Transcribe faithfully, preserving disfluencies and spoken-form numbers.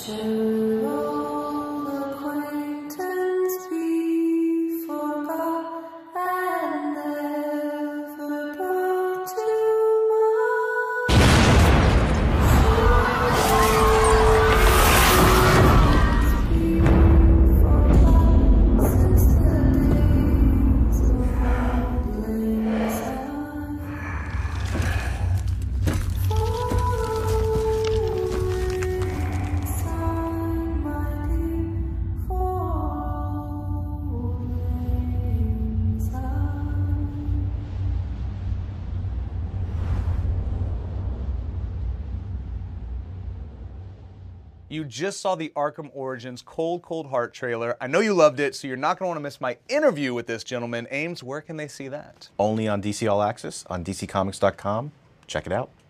Should old acquaintance be forgot and never brought to mind? Since the days of old lang syne. You just saw the Arkham Origins Cold Cold Heart trailer. I know you loved it, so you're not going to want to miss my interview with this gentleman. Ames, where can they see that? Only on D C All Access, on D C Comics dot com. Check it out.